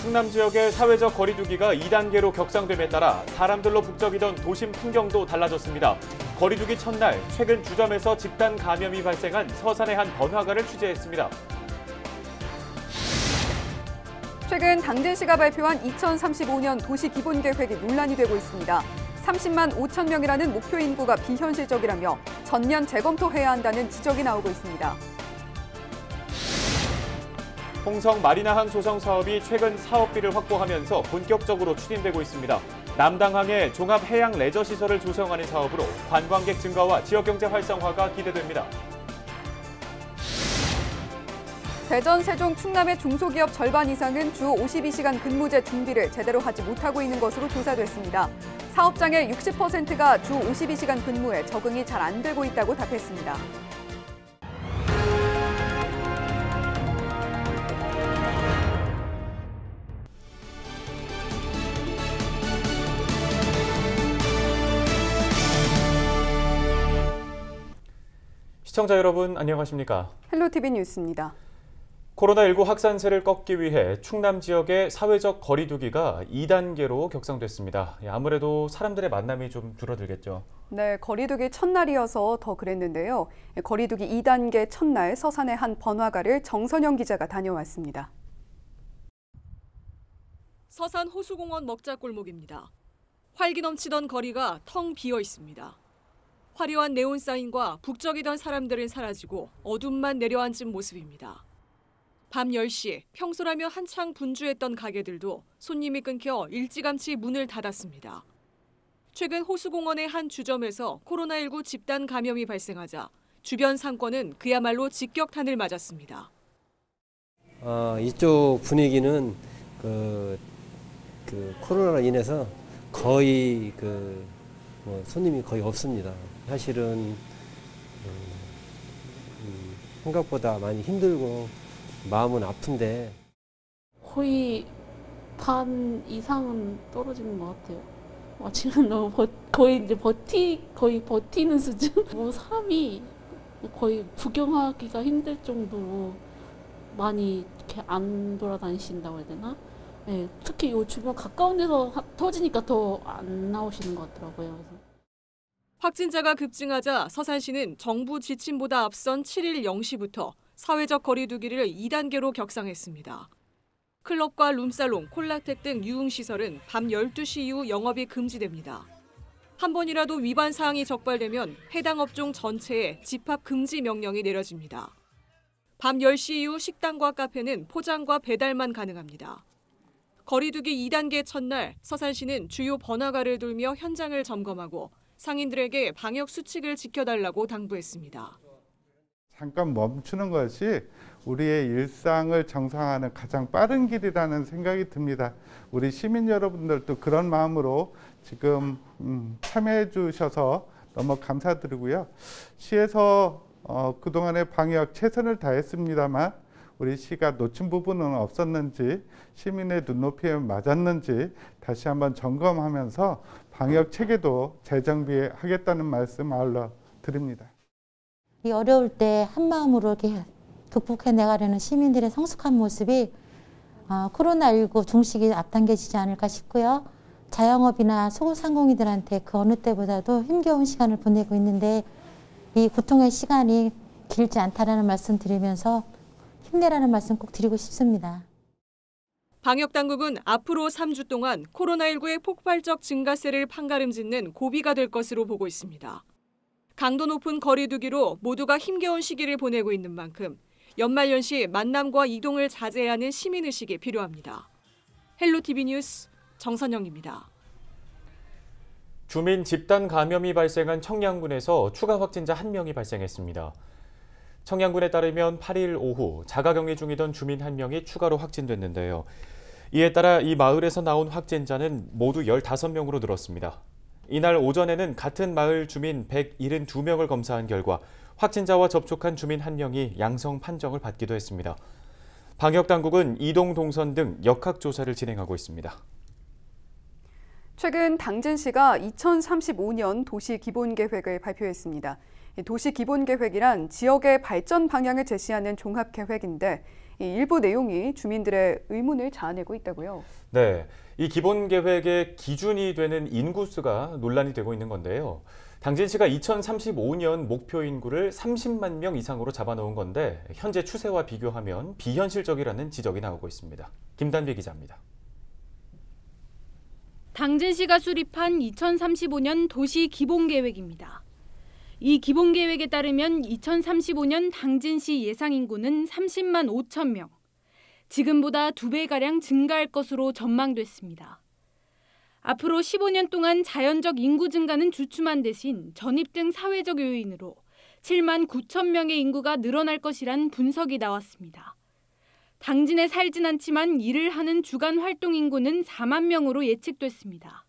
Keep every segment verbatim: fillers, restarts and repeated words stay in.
충남 지역의 사회적 거리 두기가 이 단계로 격상됨에 따라 사람들로 북적이던 도심 풍경도 달라졌습니다. 거리 두기 첫날, 최근 주점에서 집단 감염이 발생한 서산의 한 번화가를 취재했습니다. 최근 당진시가 발표한 이천삼십오 년 도시기본계획이 논란이 되고 있습니다. 삼십만 오천 명이라는 목표 인구가 비현실적이라며 전면 재검토해야 한다는 지적이 나오고 있습니다. 홍성 마리나항 조성 사업이 최근 사업비를 확보하면서 본격적으로 추진되고 있습니다. 남당항에 종합 해양 레저 시설을 조성하는 사업으로 관광객 증가와 지역경제 활성화가 기대됩니다. 대전, 세종, 충남의 중소기업 절반 이상은 주 오십이 시간 근무제 준비를 제대로 하지 못하고 있는 것으로 조사됐습니다. 사업장의 육십 퍼센트가 주 오십이 시간 근무에 적응이 잘 안 되고 있다고 답했습니다. 시청자 여러분 안녕하십니까? 헬로티비 뉴스입니다. 코로나십구 확산세를 꺾기 위해 충남 지역의 사회적 거리 두기가 이 단계로 격상됐습니다. 아무래도 사람들의 만남이 좀 줄어들겠죠. 네, 거리 두기 첫날이어서 더 그랬는데요. 거리 두기 이 단계 첫날 서산의 한 번화가를 정선영 기자가 다녀왔습니다. 서산 호수공원 먹자골목입니다. 활기 넘치던 거리가 텅 비어 있습니다. 화려한 네온사인과 북적이던 사람들은 사라지고 어둠만 내려앉은 모습입니다. 밤 열 시 평소라며 한창 분주했던 가게들도 손님이 끊겨 일찌감치 문을 닫았습니다. 최근 호수공원의 한 주점에서 코로나십구 집단 감염이 발생하자 주변 상권은 그야말로 직격탄을 맞았습니다. 어, 이쪽 분위기는 그, 그 코로나로 인해서 거의 그 뭐 손님이 거의 없습니다. 사실은 음, 음, 생각보다 많이 힘들고 마음은 아픈데 거의 반 이상은 떨어지는 것 같아요. 아, 지금 너무 버, 거의 이제 버티 거의 버티는 수준. 뭐 사람이 거의 구경하기가 힘들 정도로 많이 이렇게 안 돌아다니신다고 해야 되나? 네, 특히 이 주변 가까운 데서 하, 터지니까 더 안 나오시는 것 같더라고요. 그래서. 확진자가 급증하자 서산시는 정부 지침보다 앞선 칠 일 영 시부터 사회적 거리 두기를 이 단계로 격상했습니다. 클럽과 룸살롱, 콜라텍 등 유흥시설은 밤 열두 시 이후 영업이 금지됩니다. 한 번이라도 위반 사항이 적발되면 해당 업종 전체에 집합 금지 명령이 내려집니다. 밤 열 시 이후 식당과 카페는 포장과 배달만 가능합니다. 거리 두기 이 단계 첫날 서산시는 주요 번화가를 돌며 현장을 점검하고 상인들에게 방역 수칙을 지켜달라고 당부했습니다. 잠깐 멈추는 것이 우리의 일상을 정상화하는 가장 빠른 길이라는 생각이 듭니다. 우리 시민 여러분들도 그런 마음으로 지금 음, 참여해 주셔서 너무 감사드리고요. 시에서 어, 그동안의 방역 최선을 다했습니다만 우리 시가 놓친 부분은 없었는지 시민의 눈높이에 맞았는지 다시 한번 점검하면서 방역 체계도 재정비하겠다는 말씀 아울러 드립니다. 이 어려울 때 한마음으로 이렇게 극복해 나가려는 시민들의 성숙한 모습이 어, 코로나십구 종식이 앞당겨지지 않을까 싶고요. 자영업이나 소상공인들한테 그 어느 때보다도 힘겨운 시간을 보내고 있는데 이 고통의 시간이 길지 않다라는 말씀 드리면서 힘내라는 말씀 꼭 드리고 싶습니다. 방역당국은 앞으로 삼 주 동안 코로나십구의 폭발적 증가세를 판가름짓는 고비가 될 것으로 보고 있습니다. 강도 높은 거리 두기로 모두가 힘겨운 시기를 보내고 있는 만큼 연말연시 만남과 이동을 자제하는 시민의식이 필요합니다. 헬로티비 뉴스 정선영입니다. 주민 집단 감염이 발생한 청량군에서 추가 확진자 한 명이 발생했습니다. 청량군에 따르면 팔 일 오후 자가격리 중이던 주민 한 명이 추가로 확진됐는데요. 이에 따라 이 마을에서 나온 확진자는 모두 열다섯 명으로 늘었습니다. 이날 오전에는 같은 마을 주민 백칠십이 명을 검사한 결과 확진자와 접촉한 주민 한 명이 양성 판정을 받기도 했습니다. 방역당국은 이동 동선 등 역학조사를 진행하고 있습니다. 최근 당진시가 이천삼십오 년 도시기본계획을 발표했습니다. 도시기본계획이란 지역의 발전 방향을 제시하는 종합계획인데 이 일부 내용이 주민들의 의문을 자아내고 있다고요. 네, 이 기본 계획의 기준이 되는 인구수가 논란이 되고 있는 건데요. 당진시가 이천삼십오 년 목표 인구를 삼십만 명 이상으로 잡아놓은 건데 현재 추세와 비교하면 비현실적이라는 지적이 나오고 있습니다. 김단비 기자입니다. 당진시가 수립한 이천삼십오 년 도시 기본계획입니다. 이 기본계획에 따르면 이천삼십오 년 당진시 예상 인구는 삼십만 오천 명. 지금보다 두 배가량 증가할 것으로 전망됐습니다. 앞으로 십오 년 동안 자연적 인구 증가는 주춤한 대신 전입 등 사회적 요인으로 칠만 구천 명의 인구가 늘어날 것이란 분석이 나왔습니다. 당진에 살진 않지만 일을 하는 주간 활동 인구는 사만 명으로 예측됐습니다.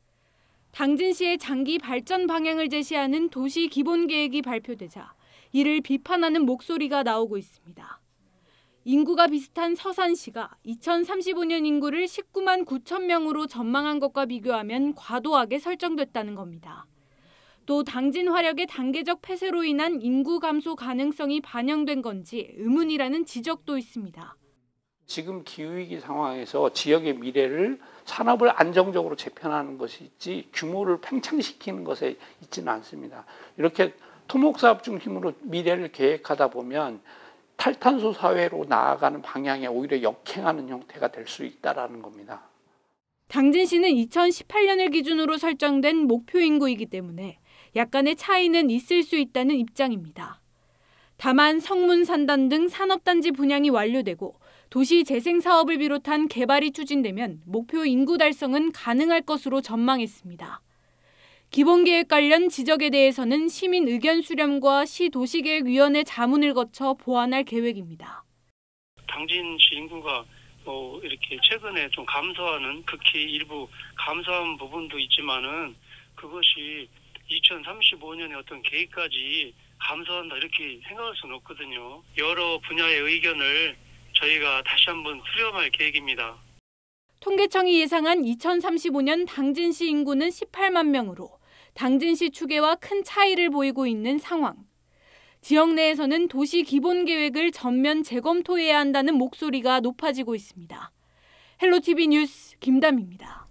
당진시의 장기 발전 방향을 제시하는 도시 기본계획이 발표되자 이를 비판하는 목소리가 나오고 있습니다. 인구가 비슷한 서산시가 이천삼십오 년 인구를 십구만 구천 명으로 전망한 것과 비교하면 과도하게 설정됐다는 겁니다. 또 당진 화력의 단계적 폐쇄로 인한 인구 감소 가능성이 반영된 건지 의문이라는 지적도 있습니다. 지금 기후위기 상황에서 지역의 미래를 산업을 안정적으로 재편하는 것이 있지 규모를 팽창시키는 것에 있지는 않습니다. 이렇게 토목사업 중심으로 미래를 계획하다 보면 탈탄소 사회로 나아가는 방향에 오히려 역행하는 형태가 될 수 있다는 겁니다. 당진시는 이천십팔 년을 기준으로 설정된 목표 인구이기 때문에 약간의 차이는 있을 수 있다는 입장입니다. 다만 성문산단 등 산업단지 분양이 완료되고 도시 재생 사업을 비롯한 개발이 추진되면 목표 인구 달성은 가능할 것으로 전망했습니다. 기본계획 관련 지적에 대해서는 시민 의견 수렴과 시도시계획위원회 자문을 거쳐 보완할 계획입니다. 당진시 인구가 뭐 이렇게 최근에 좀 감소하는 극히 일부 감소한 부분도 있지만은 그것이 이천삼십오 년에 어떤 계획까지 감소한다 이렇게 생각할 수는 없거든요. 여러 분야의 의견을 저희가 다시 한번 수렴할 계획입니다. 통계청이 예상한 이천삼십오 년 당진시 인구는 십팔만 명으로 당진시 추계와 큰 차이를 보이고 있는 상황. 지역 내에서는 도시 기본계획을 전면 재검토해야 한다는 목소리가 높아지고 있습니다. 헬로티비 뉴스 김담입니다.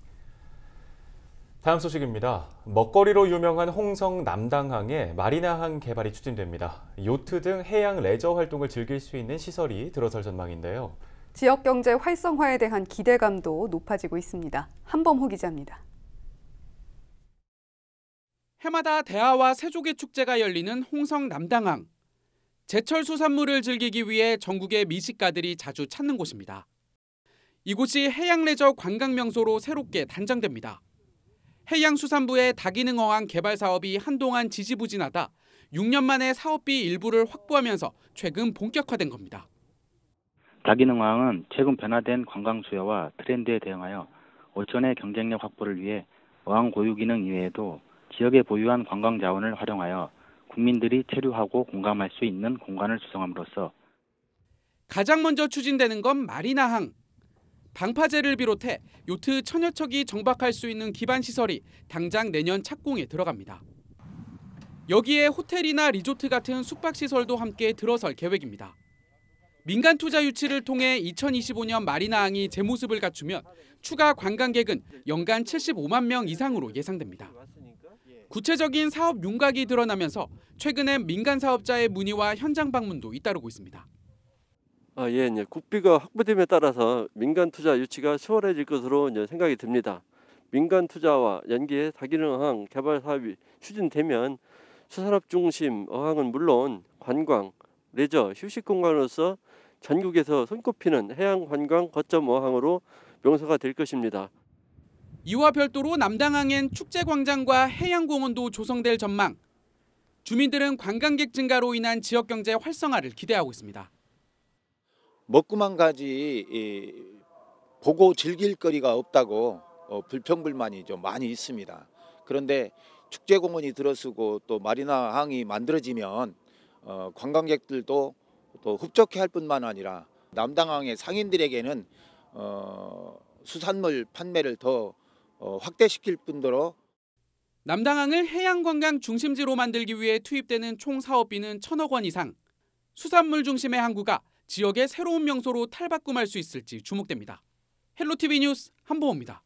다음 소식입니다. 먹거리로 유명한 홍성 남당항에 마리나항 개발이 추진됩니다. 요트 등 해양 레저 활동을 즐길 수 있는 시설이 들어설 전망인데요. 지역 경제 활성화에 대한 기대감도 높아지고 있습니다. 한범호 기자입니다. 해마다 대하와 새조개 축제가 열리는 홍성 남당항. 제철 수산물을 즐기기 위해 전국의 미식가들이 자주 찾는 곳입니다. 이곳이 해양 레저 관광 명소로 새롭게 단장됩니다. 해양수산부의 다기능어항 개발 사업이 한동안 지지부진하다 육 년 만에 사업비 일부를 확보하면서 최근 본격화된 겁니다. 다기능어항은 최근 변화된 관광 수요와 트렌드에 대응하여 어촌의 경쟁력 확보를 위해 어항 고유 기능 이외에도 지역에 보유한 관광 자원을 활용하여 국민들이 체류하고 공감할 수 있는 공간을 조성함으로써 가장 먼저 추진되는 건 마리나항. 방파제를 비롯해 요트 천여 척이 정박할 수 있는 기반 시설이 당장 내년 착공에 들어갑니다. 여기에 호텔이나 리조트 같은 숙박시설도 함께 들어설 계획입니다. 민간 투자 유치를 통해 이천이십오 년 마리나항이 제 모습을 갖추면 추가 관광객은 연간 칠십오만 명 이상으로 예상됩니다. 구체적인 사업 윤곽이 드러나면서 최근엔 민간 사업자의 문의와 현장 방문도 잇따르고 있습니다. 아, 예, 이제 국비가 확보됨에 따라서 민간 투자 유치가 수월해질 것으로 이제 생각이 듭니다. 민간 투자와 연계해 다기능어항 개발 사업이 추진되면 수산업 중심 어항은 물론 관광, 레저, 휴식 공간으로서 전국에서 손꼽히는 해양 관광 거점 어항으로 명소가 될 것입니다. 이와 별도로 남당항엔 축제광장과 해양공원도 조성될 전망. 주민들은 관광객 증가로 인한 지역 경제 활성화를 기대하고 있습니다. 먹고만 가지 이, 보고 즐길 거리가 없다고 어, 불평불만이 좀 많이 있습니다. 그런데 축제공원이 들어서고 또 마리나항이 만들어지면 어, 관광객들도 또 흡족해할 뿐만 아니라 남당항의 상인들에게는 어, 수산물 판매를 더 어, 확대시킬 뿐더러 남당항을 해양관광 중심지로 만들기 위해 투입되는 총 사업비는 천억 원 이상. 수산물 중심의 항구가 지역의 새로운 명소로 탈바꿈할 수 있을지 주목됩니다. 헬로티비 뉴스 한보호입니다.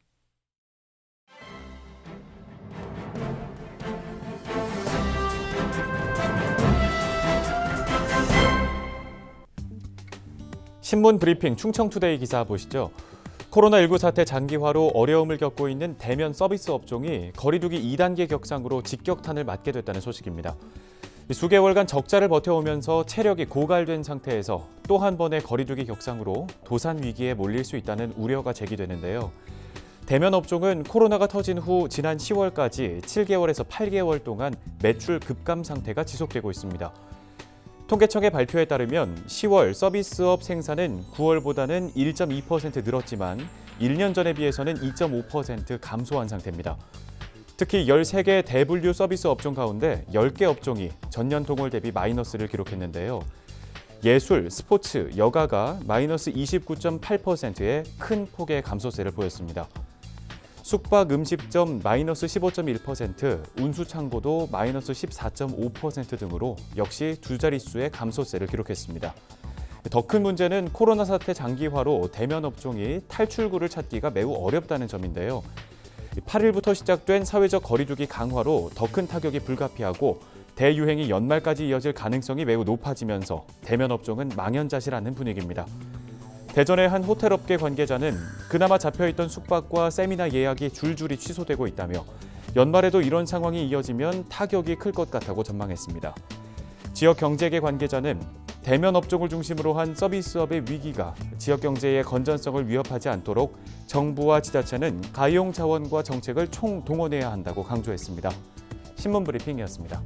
신문 브리핑 충청투데이 기사 보시죠. 코로나십구 사태 장기화로 어려움을 겪고 있는 대면 서비스 업종이 거리두기 이 단계 격상으로 직격탄을 맞게 됐다는 소식입니다. 수개월간 적자를 버텨오면서 체력이 고갈된 상태에서 또 한 번의 거리두기 격상으로 도산 위기에 몰릴 수 있다는 우려가 제기되는데요. 대면 업종은 코로나가 터진 후 지난 시월까지 칠 개월에서 팔 개월 동안 매출 급감 상태가 지속되고 있습니다. 통계청의 발표에 따르면 시월 서비스업 생산은 구월보다는 일 점 이 퍼센트 늘었지만 일 년 전에 비해서는 이 점 오 퍼센트 감소한 상태입니다. 특히 열세 개 대분류 서비스 업종 가운데 열 개 업종이 전년 동월 대비 마이너스를 기록했는데요. 예술, 스포츠, 여가가 마이너스 이십구 점 팔 퍼센트의 큰 폭의 감소세를 보였습니다. 숙박, 음식점 마이너스 십오 점 일 퍼센트, 운수창고도 마이너스 십사 점 오 퍼센트 등으로 역시 두 자릿수의 감소세를 기록했습니다. 더 큰 문제는 코로나 사태 장기화로 대면 업종이 탈출구를 찾기가 매우 어렵다는 점인데요. 팔 일부터 시작된 사회적 거리두기 강화로 더 큰 타격이 불가피하고 대유행이 연말까지 이어질 가능성이 매우 높아지면서 대면 업종은 망연자실하는 분위기입니다. 대전의 한 호텔업계 관계자는 그나마 잡혀있던 숙박과 세미나 예약이 줄줄이 취소되고 있다며 연말에도 이런 상황이 이어지면 타격이 클 것 같다고 전망했습니다. 지역 경제계 관계자는 대면 업종을 중심으로 한 서비스업의 위기가 지역 경제의 건전성을 위협하지 않도록 정부와 지자체는 가용 자원과 정책을 총동원해야 한다고 강조했습니다. 신문 브리핑이었습니다.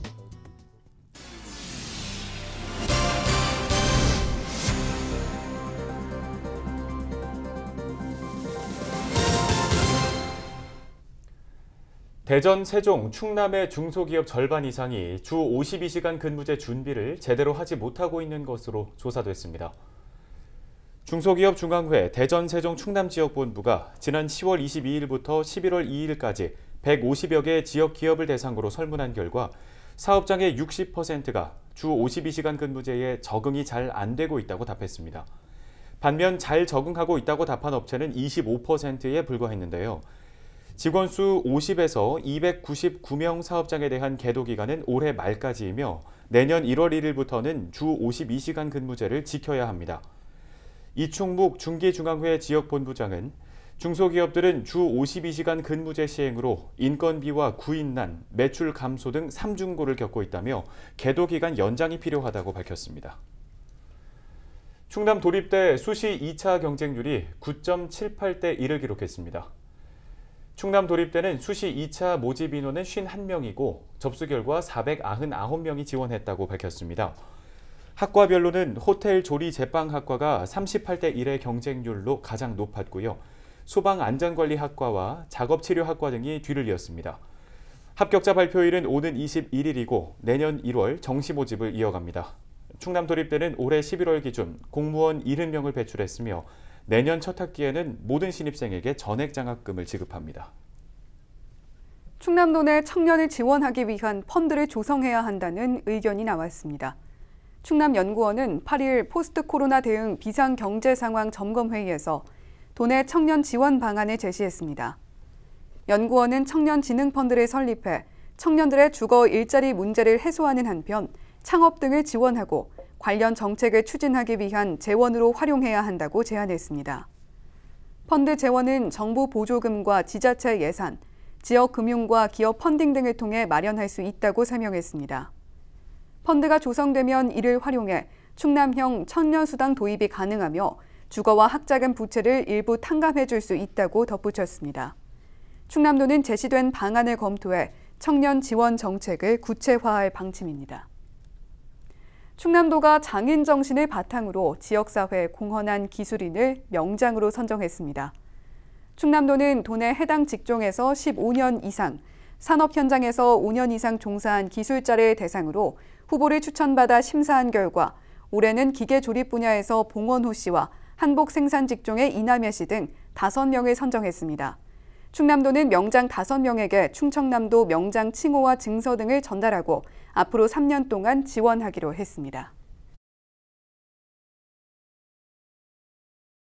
대전, 세종, 충남의 중소기업 절반 이상이 주 오십이 시간 근무제 준비를 제대로 하지 못하고 있는 것으로 조사됐습니다. 중소기업 중앙회 대전, 세종, 충남 지역본부가 지난 시월 이십이일부터 십일월 이일까지 백오십여 개 지역 기업을 대상으로 설문한 결과 사업장의 육십 퍼센트가 주 오십이 시간 근무제에 적응이 잘 안 되고 있다고 답했습니다. 반면 잘 적응하고 있다고 답한 업체는 이십오 퍼센트에 불과했는데요. 직원 수 오십에서 이백구십구 명 사업장에 대한 계도 기간은 올해 말까지이며 내년 일월 일일부터는 주 오십이 시간 근무제를 지켜야 합니다. 이충묵 중기중앙회 지역본부장은 중소기업들은 주 오십이 시간 근무제 시행으로 인건비와 구인난, 매출 감소 등 삼중고를 겪고 있다며 계도 기간 연장이 필요하다고 밝혔습니다. 충남 도립대 수시 이 차 경쟁률이 구 점 칠팔 대 일을 기록했습니다. 충남 도립대는 수시 이 차 모집 인원은 오십일 명이고 접수 결과 사백구십구 명이 지원했다고 밝혔습니다. 학과별로는 호텔 조리 제빵학과가 삼십팔 대 일의 경쟁률로 가장 높았고요. 소방안전관리학과와 작업치료학과 등이 뒤를 이었습니다. 합격자 발표일은 오는 이십일일이고 내년 일월 정시 모집을 이어갑니다. 충남 도립대는 올해 십일월 기준 공무원 칠십 명을 배출했으며 내년 첫 학기에는 모든 신입생에게 전액 장학금을 지급합니다. 충남도 내 청년을 지원하기 위한 펀드를 조성해야 한다는 의견이 나왔습니다. 충남연구원은 팔 일 포스트 코로나 대응 비상경제상황 점검회의에서 도내 청년 지원 방안을 제시했습니다. 연구원은 청년진흥펀드를 설립해 청년들의 주거 일자리 문제를 해소하는 한편 창업 등을 지원하고 관련 정책을 추진하기 위한 재원으로 활용해야 한다고 제안했습니다. 펀드 재원은 정부 보조금과 지자체 예산, 지역 금융과 기업 펀딩 등을 통해 마련할 수 있다고 설명했습니다. 펀드가 조성되면 이를 활용해 충남형 청년수당 도입이 가능하며 주거와 학자금 부채를 일부 탕감해 줄 수 있다고 덧붙였습니다. 충남도는 제시된 방안을 검토해 청년 지원 정책을 구체화할 방침입니다. 충남도가 장인 정신을 바탕으로 지역사회에 공헌한 기술인을 명장으로 선정했습니다. 충남도는 도내 해당 직종에서 십오 년 이상, 산업 현장에서 오 년 이상 종사한 기술자를 대상으로 후보를 추천받아 심사한 결과 올해는 기계조립 분야에서 봉원호 씨와 한복 생산 직종의 이남혜 씨 등 다섯 명을 선정했습니다. 충남도는 명장 다섯 명에게 충청남도 명장 칭호와 증서 등을 전달하고 앞으로 삼 년 동안 지원하기로 했습니다.